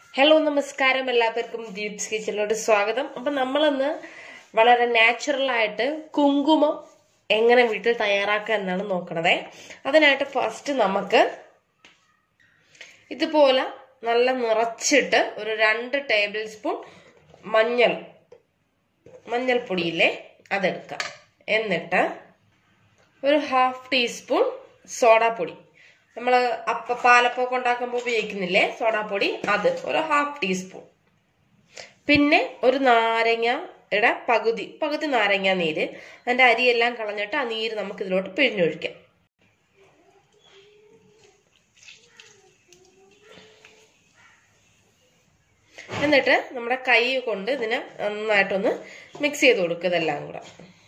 Hello നമസ്കാരം, എല്ലാവർക്കും ദീപ്സ് കിച്ചണിലോട്ട് സ്വാഗതം. അപ്പൊ നമ്മളിന്ന് വളരെ നാച്ചുറൽ ആയിട്ട് കുങ്കുമം എങ്ങനെ വീട്ടിൽ തയ്യാറാക്കുക എന്നാണ് നോക്കണത്. അതിനായിട്ട് ഫസ്റ്റ് നമുക്ക് ഇതുപോലെ നല്ല നിറച്ചിട്ട് ഒരു 2 ടേബിൾ സ്പൂൺ മഞ്ഞൾപ്പൊടിയില്ലേ അതെടുക്കാം. എന്നിട്ട് ഒരു 1/2 ടീസ്പൂൺ സോഡാപ്പൊടി, നമ്മൾ പാലപ്പൊക്കെ ഉണ്ടാക്കുമ്പോൾ ഉപയോഗിക്കുന്നില്ലേ സോഡാപ്പൊടി, അത് ഒരു 1/2 ടീസ്പൂൺ. പിന്നെ ഒരു നാരങ്ങയുടെ പകുതി നാരങ്ങ നീര്, അതിന്റെ അരിയെല്ലാം കളഞ്ഞിട്ട് ആ നീര് നമുക്ക് ഇതിലോട്ട് പിഴിഞ്ഞൊഴിക്കാം. എന്നിട്ട് നമ്മുടെ കൈ കൊണ്ട് ഇതിനെ നന്നായിട്ടൊന്ന് മിക്സ് ചെയ്ത് കൊടുക്കുക. ഇതെല്ലാം കൂടെ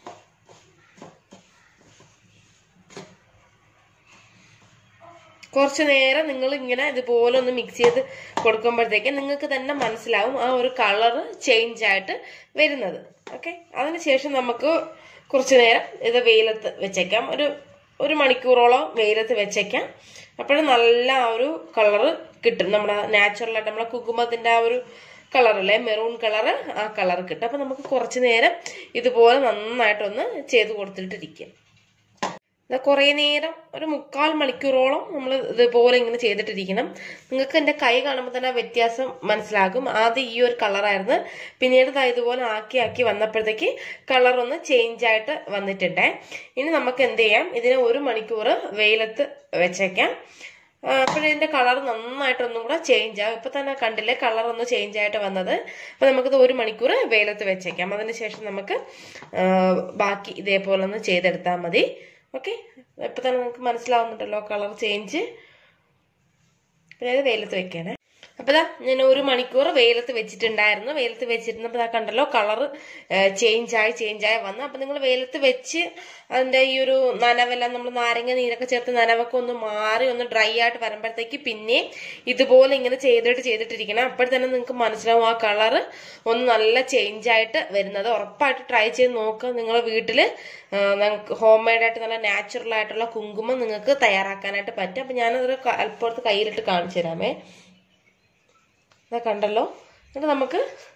കുറച്ചു നേരം നിങ്ങൾ ഇങ്ങനെ ഇതുപോലെ ഒന്ന് മിക്സ് ചെയ്ത് കൊടുക്കുമ്പോഴത്തേക്ക് നിങ്ങൾക്ക് തന്നെ മനസ്സിലാവും ആ ഒരു കളർ ചേഞ്ച് ആയിട്ട് വരുന്നത്. ഓക്കെ, അതിനുശേഷം നമുക്ക് കുറച്ചു നേരം ഇത് വെയിലത്ത് വെച്ചേക്കാം. ഒരു മണിക്കൂറോളം വെയിലത്ത് വെച്ചേക്കാം. അപ്പോഴും നല്ല ആ ഒരു കളറ് കിട്ടും. നമ്മുടെ നാച്ചുറലായിട്ട് നമ്മളെ കുങ്കുമത്തിന്റെ ആ ഒരു കളറല്ലേ, മെറൂൺ കളറ്, ആ കളർ കിട്ടും. അപ്പൊ നമുക്ക് കുറച്ചു നേരം ഇതുപോലെ നന്നായിട്ടൊന്ന് ചെയ്ത് കൊടുത്തിട്ടിരിക്കാം. കുറേ നേരം, ഒരു 3/4 മണിക്കൂറോളം നമ്മൾ ഇതുപോലെ ഇങ്ങനെ ചെയ്തിട്ടിരിക്കണം. നിങ്ങൾക്ക് എൻ്റെ കൈ കാണുമ്പോൾ തന്നെ വ്യത്യാസം മനസ്സിലാകും. ആദ്യം ഈ ഒരു കളറായിരുന്നു, പിന്നീട് ഇതുപോലെ ആക്കി വന്നപ്പോഴത്തേക്ക് കളർ ഒന്ന് ചേഞ്ച് ആയിട്ട് വന്നിട്ടുണ്ട്. ഇനി നമുക്ക് എന്ത് ചെയ്യാം, ഇതിനെ 1 മണിക്കൂർ വെയിലത്ത് വെച്ചേക്കാം. അപ്പോഴതിന്റെ കളർ നന്നായിട്ടൊന്നും കൂടെ ചേഞ്ച് ആകും. ഇപ്പൊ തന്നെ കണ്ടില്ലേ കളർ ഒന്ന് ചേഞ്ച് ആയിട്ട് വന്നത്. അപ്പൊ നമുക്കിത് 1 മണിക്കൂർ വെയിലത്ത് വെച്ചേക്കാം. അതിനുശേഷം നമുക്ക് ബാക്കി ഇതേപോലെ ഒന്ന് ചെയ്തെടുത്താൽ മതി. ഓക്കെ, ഇപ്പൊ തന്നെ നിങ്ങൾക്ക് മനസ്സിലാവുന്നുണ്ടല്ലോ കളർ ചേഞ്ച്. അതായത് വെയിലത്ത് വെക്കണേ. അപ്പൊ ഞാൻ 1 മണിക്കൂർ വെയിലത്ത് വെച്ചിട്ടുണ്ടായിരുന്നു. വെയിലത്ത് വെച്ചിരുന്നപ്പോൾ കണ്ടല്ലോ കളർ ചേഞ്ച് ആയി വന്നു. അപ്പൊ നിങ്ങൾ വെയിലത്ത് വെച്ച് അതിന്റെ ഈ ഒരു നനവെല്ലാം, നമ്മൾ നാരങ്ങ നീരൊക്കെ ചേർത്ത് നനവൊക്കെ ഒന്ന് മാറി ഒന്ന് ഡ്രൈ ആയിട്ട് വരുമ്പോഴത്തേക്ക് പിന്നെ ഇതുപോലെ ഇങ്ങനെ ചെയ്തിട്ടിരിക്കണം. അപ്പോഴത്തന്നെ നിങ്ങൾക്ക് മനസ്സിലാവും ആ കളർ ഒന്ന് നല്ല ചേഞ്ച് ആയിട്ട് വരുന്നത്. ഉറപ്പായിട്ട് ട്രൈ ചെയ്ത് നോക്കുക. നിങ്ങളുടെ വീട്ടില് നിങ്ങൾക്ക് ഹോം മെയ്ഡ് ആയിട്ട് നല്ല നാച്ചുറൽ ആയിട്ടുള്ള കുങ്കുമം നിങ്ങൾക്ക് തയ്യാറാക്കാനായിട്ട് പറ്റും. അപ്പൊ ഞാനതൊരു അല്പത്ത് കയ്യിലിട്ട് കാണിച്ചു തരാമേ. കണ്ടല്ലോ. എന്നിട്ട് നമുക്ക്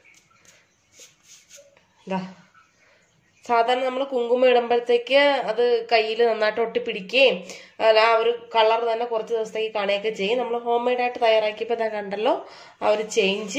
സാധാരണ നമ്മൾ കുങ്കുമം ഇടുമ്പോഴത്തേക്ക് അത് കയ്യിൽ നന്നായിട്ട് ഒട്ടിപ്പിടിക്കുകയും ആ ഒരു കളർ തന്നെ കുറച്ച് ദിവസത്തേക്ക് കാണുകയൊക്കെ ചെയ്യും. നമ്മൾ ഹോം മെയ്ഡ് ആയിട്ട് തയ്യാറാക്കിയപ്പോൾ കണ്ടല്ലോ ആ ഒരു ചേഞ്ച്.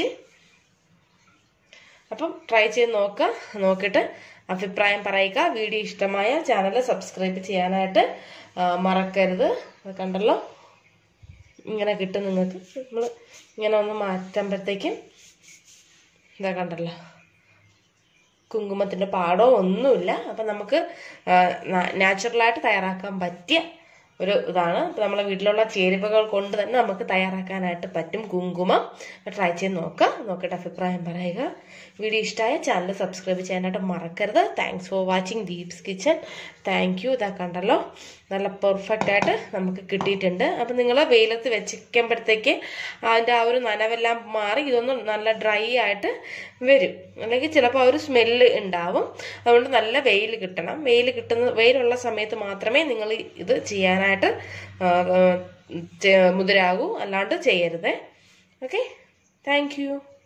അപ്പം ട്രൈ ചെയ്ത് നോക്കിയിട്ട് അഭിപ്രായം പറയുക. വീഡിയോ ഇഷ്ടമായ ചാനൽ സബ്സ്ക്രൈബ് ചെയ്യാനായിട്ട് മറക്കരുത്. കണ്ടല്ലോ, ഇങ്ങനെ കിട്ടും നിങ്ങൾക്ക്. നമ്മൾ ഇങ്ങനെ ഒന്ന് മാറ്റുമ്പോഴത്തേക്കും കണ്ടല്ലോ, കുങ്കുമത്തിന്റെ പാടോ ഒന്നുമില്ല. അപ്പൊ നമുക്ക് നാച്ചുറലായിട്ട് തയ്യാറാക്കാൻ പറ്റിയ ഒരു ഇതാണ്. അപ്പൊ നമ്മളെ വീട്ടിലുള്ള ചേരുവകൾ കൊണ്ട് തന്നെ നമുക്ക് തയ്യാറാക്കാനായിട്ട് പറ്റും കുങ്കുമം. ട്രൈ ചെയ്ത് നോക്കിയിട്ട് അഭിപ്രായം പറയുക. വീഡിയോ ഇഷ്ടമായ ചാനൽ സബ്സ്ക്രൈബ് ചെയ്യാനായിട്ട് മറക്കരുത്. Thanks for watching Deeps kitchen. Thank you. കണ്ടല്ലോ, നല്ല പെർഫെക്റ്റ് ആയിട്ട് നമുക്ക് കിട്ടിയിട്ടുണ്ട്. അപ്പം നിങ്ങൾ വെയിലത്ത് വെച്ചിരിക്കുമ്പോഴത്തേക്ക് അതിൻ്റെ ആ ഒരു നനവെല്ലാം മാറി ഇതൊന്ന് നല്ല ഡ്രൈ ആയിട്ട് വരും. അല്ലെങ്കിൽ ചിലപ്പോൾ ആ ഒരു സ്മെല്ല് ഉണ്ടാവും. അതുകൊണ്ട് നല്ല വെയിൽ കിട്ടണം. വെയിലുള്ള സമയത്ത് മാത്രമേ നിങ്ങൾ ഇത് ചെയ്യാനായിട്ട് മുതിരാകൂ, അല്ലാണ്ട് ചെയ്യരുത്. Okay, thank U.